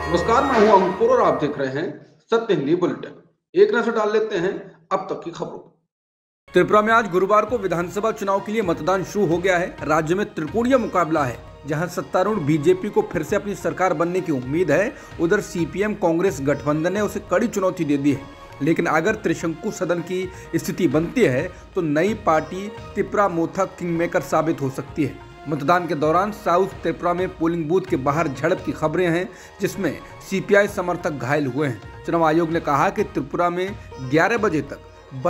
नमस्कार, मैं हूं अंकुर और आप देख रहे हैं सत्य हिंदी बुलेटिन। एक नजर डाल लेते हैं अब तक की खबरों पर। त्रिपुरा में आज गुरुवार को विधानसभा चुनाव के लिए मतदान शुरू हो गया है। राज्य में त्रिकोणीय मुकाबला है, जहां सत्तारूढ़ बीजेपी को फिर से अपनी सरकार बनने की उम्मीद है। उधर सीपीएम कांग्रेस गठबंधन ने उसे कड़ी चुनौती दे दी है, लेकिन अगर त्रिशंकु सदन की स्थिति बनती है तो नई पार्टी त्रिपुरा मोथा किंगमेकर साबित हो सकती है। मतदान के दौरान साउथ त्रिपुरा में पोलिंग बूथ के बाहर झड़प की खबरें हैं, जिसमें सीपीआई समर्थक घायल हुए हैं। चुनाव आयोग ने कहा कि त्रिपुरा में 11 बजे तक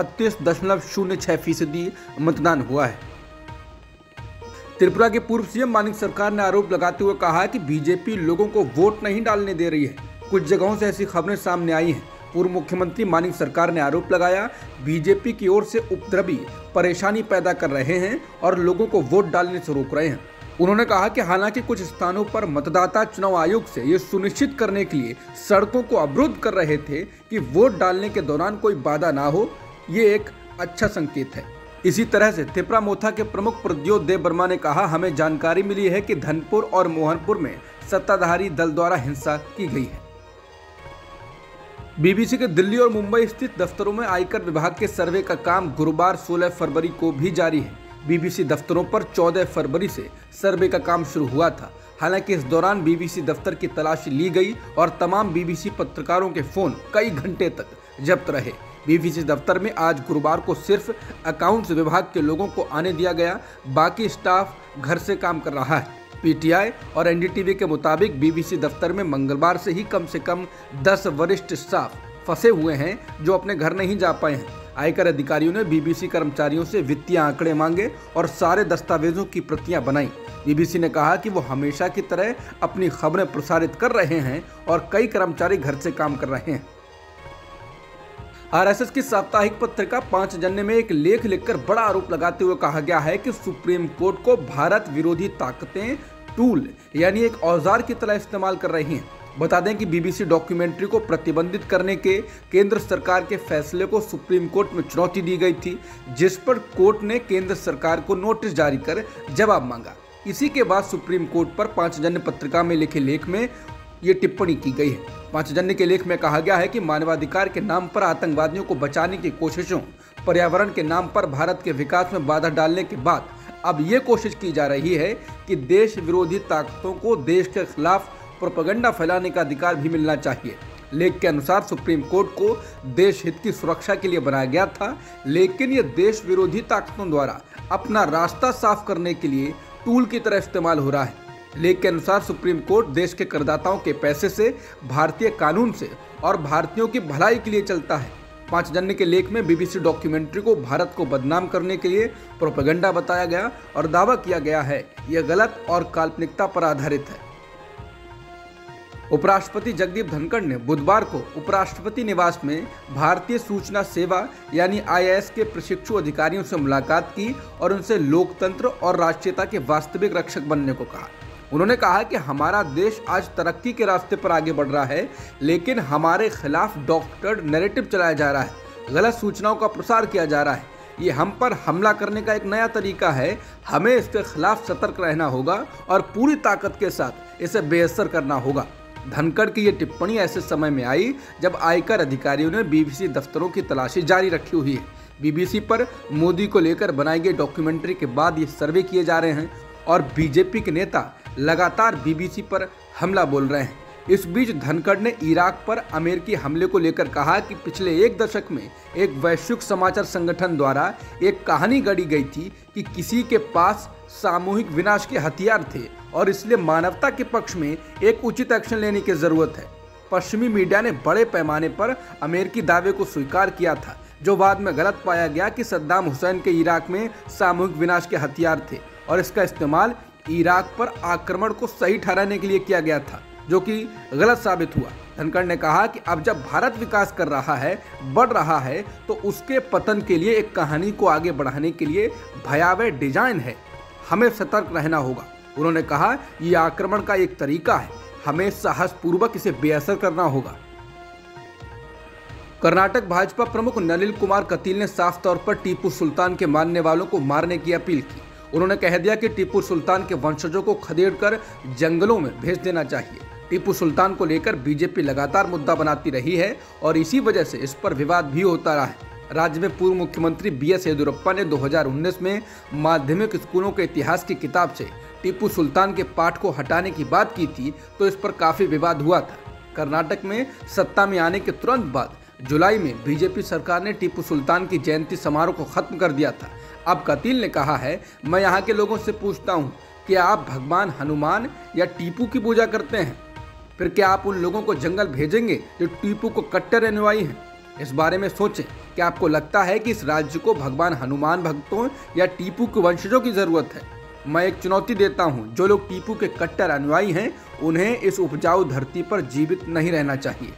32.06% मतदान हुआ है। त्रिपुरा के पूर्व सीएम मानिक सरकार ने आरोप लगाते हुए कहा कि बीजेपी लोगों को वोट नहीं डालने दे रही है। कुछ जगहों से ऐसी खबरें सामने आई हैं। पूर्व मुख्यमंत्री मानिक सरकार ने आरोप लगाया, बीजेपी की ओर से उपद्रवी परेशानी पैदा कर रहे हैं और लोगों को वोट डालने से रोक रहे हैं। उन्होंने कहा कि हालांकि कुछ स्थानों पर मतदाता चुनाव आयोग से ये सुनिश्चित करने के लिए सड़कों को अवरुद्ध कर रहे थे कि वोट डालने के दौरान कोई बाधा ना हो, ये एक अच्छा संकेत है। इसी तरह से त्रिपुरा मोथा के प्रमुख प्रद्योत देव वर्मा ने कहा, हमें जानकारी मिली है कि धनपुर और मोहनपुर में सत्ताधारी दल द्वारा हिंसा की गई है। बीबीसी के दिल्ली और मुंबई स्थित दफ्तरों में आयकर विभाग के सर्वे का काम गुरुवार 16 फरवरी को भी जारी है। बीबीसी दफ्तरों पर 14 फरवरी से सर्वे का काम शुरू हुआ था। हालांकि इस दौरान बीबीसी दफ्तर की तलाशी ली गई और तमाम बीबीसी पत्रकारों के फोन कई घंटे तक जब्त रहे। बीबीसी दफ्तर में आज गुरुवार को सिर्फ अकाउंट्स विभाग के लोगों को आने दिया गया, बाकी स्टाफ घर से काम कर रहा है। पीटीआई और एनडीटीवी के मुताबिक बीबीसी दफ्तर में मंगलवार से ही कम 10 वरिष्ठ स्टाफ फंसे हुए हैं जो अपने घर नहीं जा पाए हैं। आयकर अधिकारियों ने बीबीसी कर्मचारियों से वित्तीय आंकड़े मांगे और सारे दस्तावेजों की प्रतियां बनाई। बीबीसी ने कहा कि वो हमेशा की तरह अपनी खबरें प्रसारित कर रहे हैं और कई कर्मचारी घर से काम कर रहे हैं। आरएसएस की साप्ताहिक पत्रिका 5 जनवरी में एक लेख लिखकर बड़ा आरोप लगाते हुए कहा गया है कि सुप्रीम कोर्ट को भारत विरोधी ताकतें टूल यानी एक औजार की तरह इस्तेमाल कर रही हैं। बता दें कि बीबीसी डॉक्यूमेंट्री को प्रतिबंधित करने के केंद्र सरकार के फैसले को सुप्रीम कोर्ट में चुनौती दी गई थी, जिस पर कोर्ट ने केंद्र सरकार को नोटिस जारी कर जवाब मांगा। इसी के बाद सुप्रीम कोर्ट पर 5 जनवरी पत्रिका में लिखे लेख में ये टिप्पणी की गई है। 5 जनवरी के लेख में कहा गया है कि मानवाधिकार के नाम पर आतंकवादियों को बचाने की कोशिशों, पर्यावरण के नाम पर भारत के विकास में बाधा डालने के बाद अब ये कोशिश की जा रही है कि देश विरोधी ताकतों को देश के खिलाफ प्रोपेगेंडा फैलाने का अधिकार भी मिलना चाहिए। लेख के अनुसार सुप्रीम कोर्ट को देश हित की सुरक्षा के लिए बनाया गया था, लेकिन ये देश विरोधी ताकतों द्वारा अपना रास्ता साफ करने के लिए टूल की तरह इस्तेमाल हो रहा है। लेख के अनुसार सुप्रीम कोर्ट देश के करदाताओं के पैसे से, भारतीय कानून से और भारतीयों की भलाई के लिए चलता है। 5 जनवरी के लेख में बीबीसी डॉक्यूमेंट्री को भारत को बदनाम करने के लिए प्रोपेगेंडा बताया गया और दावा किया गया है यह गलत और काल्पनिकता पर आधारित है। उपराष्ट्रपति जगदीप धनखड़ ने बुधवार को उपराष्ट्रपति निवास में भारतीय सूचना सेवा यानी आईएएस के प्रशिक्षु अधिकारियों से मुलाकात की और उनसे लोकतंत्र और राष्ट्रीयता के वास्तविक रक्षक बनने को कहा। उन्होंने कहा कि हमारा देश आज तरक्की के रास्ते पर आगे बढ़ रहा है, लेकिन हमारे खिलाफ डॉक्टर्ड नैरेटिव चलाया जा रहा है, गलत सूचनाओं का प्रसार किया जा रहा है। ये हम पर हमला करने का एक नया तरीका है। हमें इसके खिलाफ सतर्क रहना होगा और पूरी ताकत के साथ इसे बेअसर करना होगा। धनखड़ की ये टिप्पणी ऐसे समय में आई जब आयकर अधिकारियों ने बीबीसी दफ्तरों की तलाशी जारी रखी हुई है। बीबीसी पर मोदी को लेकर बनाई गई डॉक्यूमेंट्री के बाद ये सर्वे किए जा रहे हैं और बीजेपी के नेता लगातार बीबीसी पर हमला बोल रहे हैं। इस बीच धनखड़ ने इराक पर अमेरिकी हमले को लेकर कहा कि पिछले 1 दशक में एक वैश्विक समाचार संगठन द्वारा एक कहानी गढ़ी गई थी कि किसी के पास सामूहिक विनाश के हथियार थे और इसलिए मानवता के पक्ष में एक उचित एक्शन लेने की जरूरत है। पश्चिमी मीडिया ने बड़े पैमाने पर अमेरिकी दावे को स्वीकार किया था, जो बाद में गलत पाया गया कि सद्दाम हुसैन के इराक में सामूहिक विनाश के हथियार थे और इसका इस्तेमाल इराक पर आक्रमण को सही ठहराने के लिए किया गया था, जो कि गलत साबित हुआ। धनखड़ ने कहा कि अब जब भारत विकास कर रहा है, बढ़ रहा है, तो उसके पतन के लिए एक कहानी को आगे बढ़ाने के लिए भयावह डिजाइन है। हमें सतर्क रहना होगा। उन्होंने कहा, यह आक्रमण का एक तरीका है, हमें साहसपूर्वक इसे बेअसर करना होगा। कर्नाटक भाजपा प्रमुख नलिन कुमार कटील ने साफ तौर पर टीपू सुल्तान के मानने वालों को मारने की अपील की। उन्होंने कह दिया कि टीपू सुल्तान के वंशजों को खदेड़कर जंगलों में भेज देना चाहिए। टीपू सुल्तान को लेकर बीजेपी लगातार मुद्दा बनाती रही है और इसी वजह से इस पर विवाद भी होता रहा है। राज्य में पूर्व मुख्यमंत्री बीएस येदियुरप्पा ने 2019 में माध्यमिक स्कूलों के इतिहास की किताब से टीपू सुल्तान के पाठ को हटाने की बात की थी, तो इस पर काफी विवाद हुआ था। कर्नाटक में सत्ता में आने के तुरंत बाद जुलाई में बीजेपी सरकार ने टीपू सुल्तान की जयंती समारोह को खत्म कर दिया था। अब कतील ने कहा है, मैं यहाँ के लोगों से पूछता हूँ कि आप भगवान हनुमान या टीपू की पूजा करते हैं? फिर क्या आप उन लोगों को जंगल भेजेंगे जो टीपू को कट्टर अनुयायी हैं? इस बारे में सोचें। क्या आपको लगता है कि इस राज्य को भगवान हनुमान भक्तों या टीपू के वंशजों की जरूरत है? मैं एक चुनौती देता हूं, जो लोग टीपू के कट्टर अनुयायी हैं, उन्हें इस उपजाऊ धरती पर जीवित नहीं रहना चाहिए।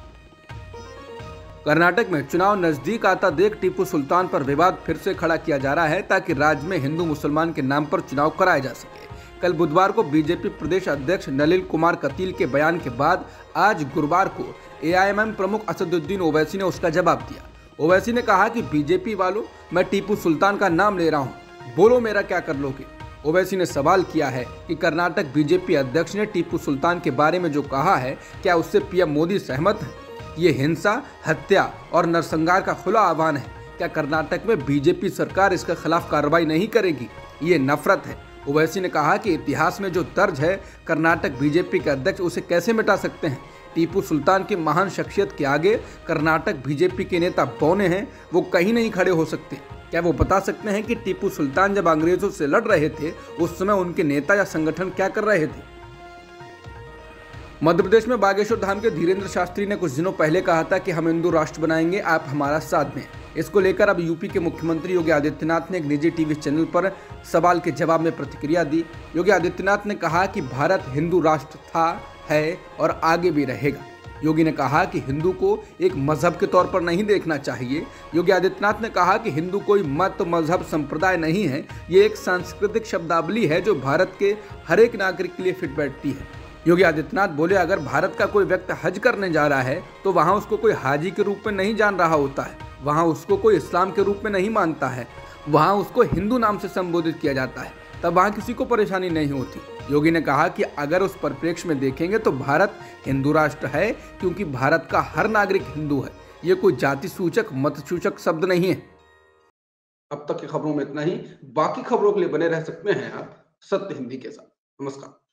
कर्नाटक में चुनाव नजदीक आता देख टीपू सुल्तान पर विवाद फिर से खड़ा किया जा रहा है, ताकि राज्य में हिंदू मुसलमान के नाम पर चुनाव कराया जा सके। कल बुधवार को बीजेपी प्रदेश अध्यक्ष नलिन कुमार कतील के बयान के बाद आज गुरुवार को एआईएमएम प्रमुख असदुद्दीन ओवैसी ने उसका जवाब दिया। ओवैसी ने कहा कि बीजेपी वालों, मैं टीपू सुल्तान का नाम ले रहा हूं, बोलो मेरा क्या कर लोगे। ओवैसी ने सवाल किया है कि कर्नाटक बीजेपी अध्यक्ष ने टीपू सुल्तान के बारे में जो कहा है, क्या उससे पीएम मोदी सहमत है? ये हिंसा, हत्या और नरसंहार का खुला आह्वान है। क्या कर्नाटक में बीजेपी सरकार इसके खिलाफ कार्रवाई नहीं करेगी? ये नफरत है। ओवैसी ने कहा कि इतिहास में जो दर्ज है, कर्नाटक बीजेपी के अध्यक्ष उसे कैसे मिटा सकते हैं? टीपू सुल्तान की महान शख्सियत के आगे कर्नाटक बीजेपी के नेता बौने हैं, वो कहीं नहीं खड़े हो सकते। क्या वो बता सकते हैं कि टीपू सुल्तान जब अंग्रेजों से लड़ रहे थे, उस समय उनके नेता या संगठन क्या कर रहे थे? मध्य प्रदेश में बागेश्वर धाम के धीरेन्द्र शास्त्री ने कुछ दिनों पहले कहा था कि हम हिंदू राष्ट्र बनाएंगे, आप हमारा साथ दें। इसको लेकर अब यूपी के मुख्यमंत्री योगी आदित्यनाथ ने एक निजी टीवी चैनल पर सवाल के जवाब में प्रतिक्रिया दी। योगी आदित्यनाथ ने कहा कि भारत हिंदू राष्ट्र था, है और आगे भी रहेगा। योगी ने कहा कि हिंदू को एक मजहब के तौर पर नहीं देखना चाहिए। योगी आदित्यनाथ ने कहा कि हिंदू कोई मत, मजहब, संप्रदाय नहीं है, ये एक सांस्कृतिक शब्दावली है जो भारत के हर एक नागरिक के लिए फिट बैठती है। योगी आदित्यनाथ बोले, अगर भारत का कोई व्यक्ति हज करने जा रहा है तो वहाँ उसको कोई हाजी के रूप में नहीं जान रहा होता है, वहाँ उसको कोई इस्लाम के रूप में नहीं मानता है, वहाँ उसको हिंदू नाम से संबोधित किया जाता है, तब वहाँ किसी को परेशानी नहीं होती। योगी ने कहा कि अगर उस परिप्रेक्ष्य में देखेंगे तो भारत हिंदू राष्ट्र है, क्योंकि भारत का हर नागरिक हिंदू है। ये कोई जाति सूचक, मत सूचक शब्द नहीं है। अब तक की खबरों में इतना ही। बाकी खबरों के लिए बने रह सकते हैं आप सत्य हिंदी के साथ। नमस्कार।